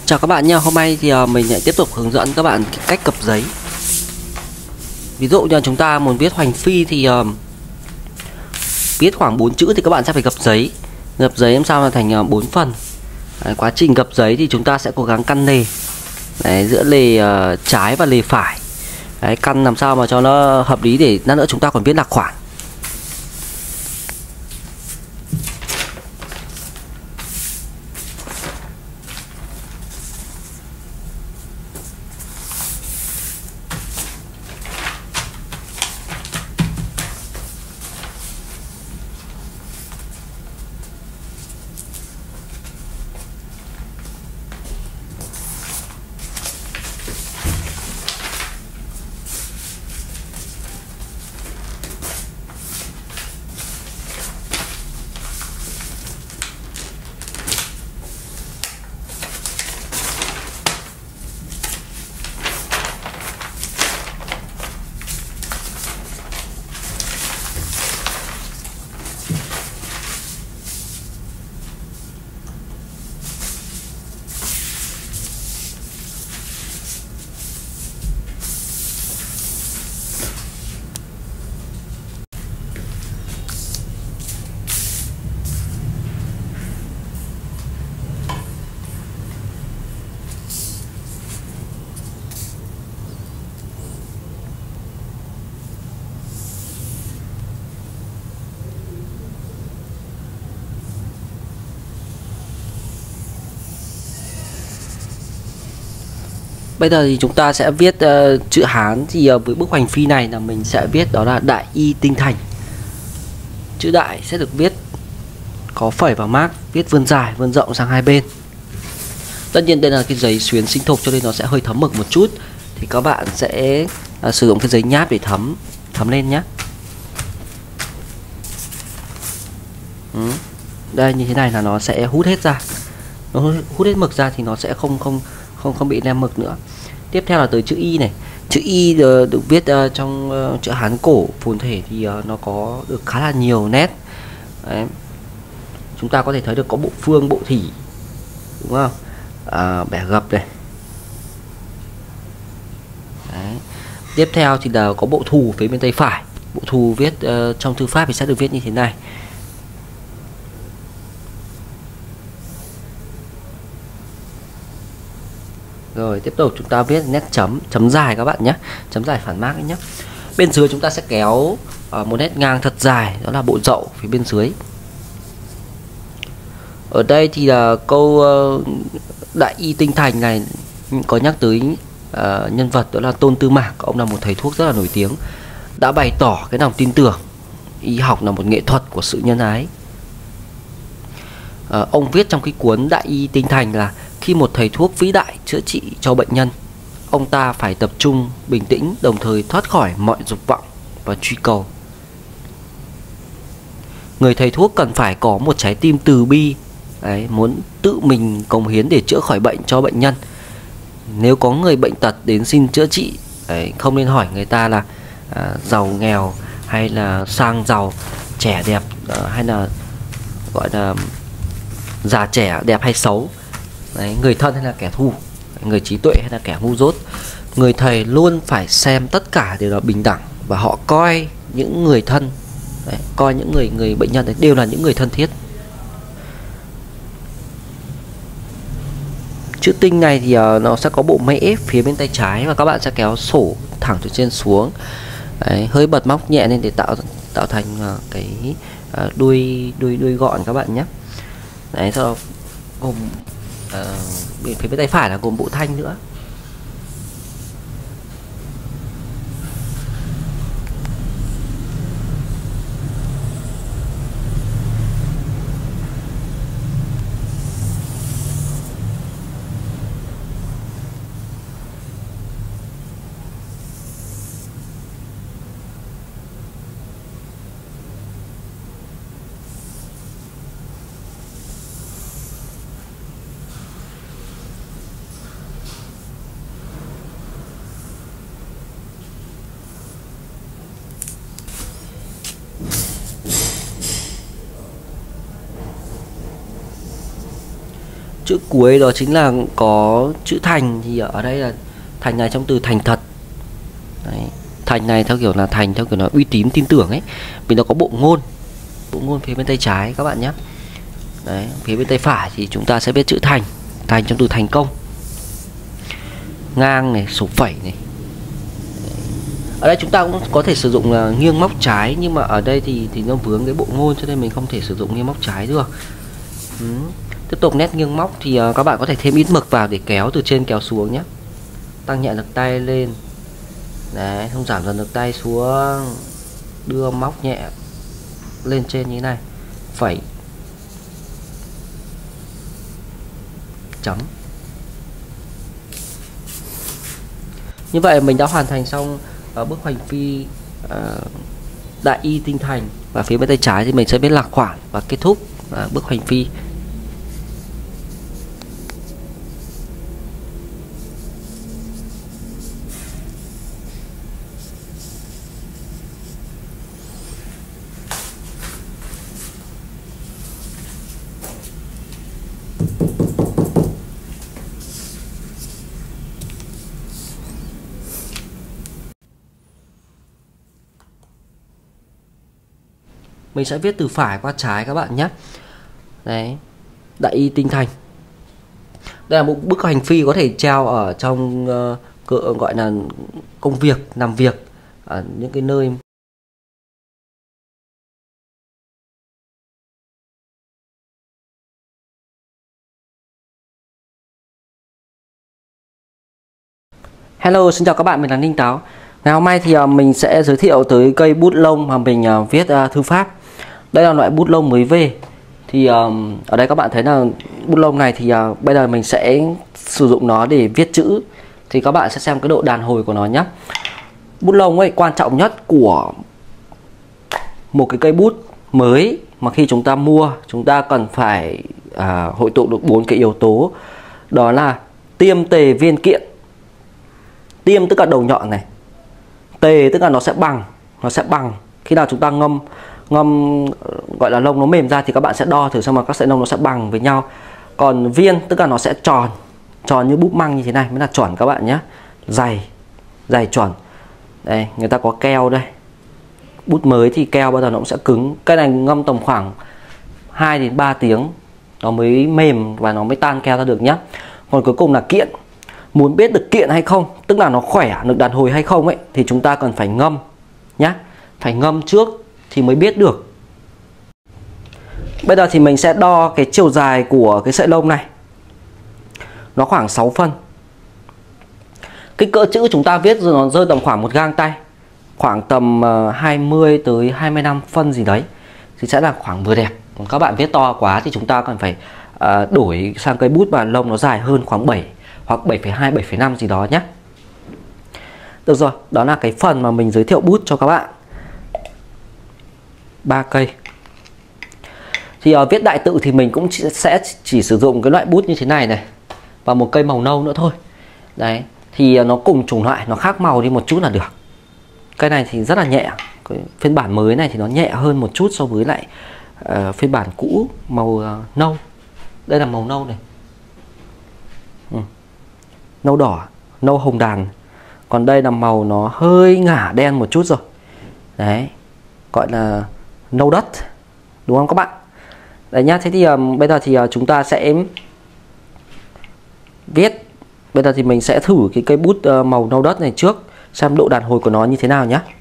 Chào các bạn nha, hôm nay thì mình lại tiếp tục hướng dẫn các bạn cách gập giấy. Ví dụ như chúng ta muốn viết hoành phi thì viết khoảng 4 chữ thì các bạn sẽ phải gập giấy. Gập giấy làm sao là thành 4 phần. Đấy, quá trình gập giấy thì chúng ta sẽ cố gắng căn lề. Đấy, giữa lề trái và lề phải. Đấy, căn làm sao mà cho nó hợp lý để lát nữa chúng ta còn viết lạc khoản. Bây giờ thì chúng ta sẽ viết chữ Hán. Thì với bức hoành phi này là mình sẽ viết đó là đại y tinh thành. Chữ đại sẽ được viết có phẩy và mác, viết vươn dài vươn rộng sang hai bên. Tất nhiên đây là cái giấy xuyến sinh thục cho nên nó sẽ hơi thấm mực một chút, thì các bạn sẽ sử dụng cái giấy nháp để thấm lên nhé. Đây, như thế này là nó sẽ hút hết ra, nó hút hết mực ra thì nó sẽ không bị lem mực nữa. Tiếp theo là tới chữ Y này. Chữ Y được viết trong chữ Hán cổ phồn thể thì nó có được khá là nhiều nét. Đấy. Chúng ta có thể thấy được có bộ phương, bộ thỉ, đúng không? Bẻ gập này. Đấy. Tiếp theo thì là có bộ thù phía bên tay phải. Bộ thù viết trong thư pháp thì sẽ được viết như thế này. Rồi tiếp tục chúng ta viết nét chấm dài các bạn nhé, chấm dài phản mác nhé. Bên dưới chúng ta sẽ kéo một nét ngang thật dài, đó là bộ dậu phía bên dưới. Ở đây thì là câu đại y tinh thành này có nhắc tới nhân vật đó là Tôn Tư Mạc. Ông là một thầy thuốc rất là nổi tiếng, đã bày tỏ cái lòng tin tưởng y học là một nghệ thuật của sự nhân ái. Ông viết trong cái cuốn Đại y tinh thành là khi một thầy thuốc vĩ đại chữa trị cho bệnh nhân, ông ta phải tập trung, bình tĩnh, đồng thời thoát khỏi mọi dục vọng và truy cầu. Người thầy thuốc cần phải có một trái tim từ bi, đấy, muốn tự mình cống hiến để chữa khỏi bệnh cho bệnh nhân. Nếu có người bệnh tật đến xin chữa trị, đấy, không nên hỏi người ta là giàu nghèo hay là sang giàu, trẻ đẹp hay là gọi là già trẻ đẹp hay xấu. Đấy, người thân hay là kẻ thù, người trí tuệ hay là kẻ ngu dốt. Người thầy luôn phải xem tất cả đều là bình đẳng, và họ coi những người thân, đấy, coi những người bệnh nhân đấy đều là những người thân thiết. Chữ tinh này thì nó sẽ có bộ mễ phía bên tay trái, và các bạn sẽ kéo sổ thẳng từ trên xuống. Đấy, hơi bật móc nhẹ lên để tạo thành cái đuôi gọn các bạn nhé. Đấy, sau đó gồm phía bên tay phải là gồm bộ thanh nữa. chữ cuối đó chính là có chữ thành, thì ở đây là thành này trong từ thành thật. Đấy. Thành này theo kiểu là thành theo kiểu là uy tín, tin tưởng ấy. Vì nó có bộ ngôn phía bên tay trái các bạn nhé. Đấy, phía bên tay phải thì chúng ta sẽ viết chữ thành, thành trong từ thành công. Ngang này, số phẩy này. Ở đây chúng ta cũng có thể sử dụng là nghiêng móc trái, nhưng mà ở đây thì nó vướng cái bộ ngôn cho nên mình không thể sử dụng nghiêng móc trái được. Tiếp tục nét nghiêng móc thì các bạn có thể thêm ít mực vào để kéo từ trên kéo xuống nhé. Tăng nhẹ lực tay lên. Đấy, không giảm dần lực tay xuống. Đưa móc nhẹ lên trên như thế này. Phẩy. Chấm. Như vậy mình đã hoàn thành xong bước hoành phi đại y tinh thành. Và phía bên tay trái thì mình sẽ viết lạc khoản và kết thúc bước hoành phi. Mình sẽ viết từ phải qua trái các bạn nhé. Đấy, đại y tinh thành. Đây là một bức hành phi có thể treo ở trong gọi là công việc, làm việc ở những cái nơi. Hello, xin chào các bạn, mình là Ninh Táo. Ngày hôm nay thì mình sẽ giới thiệu tới cây bút lông mà mình viết thư pháp. Đây là loại bút lông mới về. Thì ở đây các bạn thấy là bút lông này thì bây giờ mình sẽ sử dụng nó để viết chữ. Thì các bạn sẽ xem cái độ đàn hồi của nó nhé. Bút lông ấy, quan trọng nhất của một cái cây bút mới mà khi chúng ta mua, chúng ta cần phải hội tụ được 4 cái yếu tố. Đó là tiêm, tề, viên, kiện. Tiêm tức là đầu nhọn này, tề tức là nó sẽ bằng. Khi nào chúng ta ngâm gọi là lông nó mềm ra thì các bạn sẽ đo thử xem mà các sợi lông nó sẽ bằng với nhau. Còn viên tức là nó sẽ tròn như búp măng như thế này mới là chuẩn các bạn nhé. Dày chuẩn. Đây, người ta có keo đây. Bút mới thì keo bao giờ nó cũng sẽ cứng. Cái này ngâm tầm khoảng 2 đến 3 tiếng nó mới mềm và nó mới tan keo ra được nhé. Còn cuối cùng là kiện. Muốn biết được kiện hay không, tức là nó khỏe, được đàn hồi hay không ấy, thì chúng ta cần phải ngâm nhé. Phải ngâm trước thì mới biết được. Bây giờ thì mình sẽ đo cái chiều dài của cái sợi lông này. Nó khoảng 6 phân. Kích cỡ chữ chúng ta viết rồi nó rơi tầm khoảng 1 gang tay, khoảng tầm 20 tới 25 phân gì đấy thì sẽ là khoảng vừa đẹp. Còn các bạn viết to quá thì chúng ta cần phải đổi sang cây bút mà lông nó dài hơn, khoảng 7 hoặc 7,2, 7,5 gì đó nhé. Được rồi, đó là cái phần mà mình giới thiệu bút cho các bạn. 3 cây. Thì viết đại tự thì mình cũng sẽ chỉ sử dụng cái loại bút như thế này này và một cây màu nâu nữa thôi. Đấy, thì nó cùng chủng loại, nó khác màu đi một chút là được. Cây này thì rất là nhẹ. Cái phiên bản mới này thì nó nhẹ hơn một chút so với lại phiên bản cũ màu nâu. Đây là màu nâu này. Nâu đỏ, nâu hồng đàn. Còn đây là màu nó hơi ngả đen một chút rồi. Đấy, gọi là nâu đất, đúng không các bạn? Đấy nhá, thế thì bây giờ thì chúng ta sẽ viết. Bây giờ thì mình sẽ thử cái cây bút màu nâu đất này trước, xem độ đàn hồi của nó như thế nào nhé.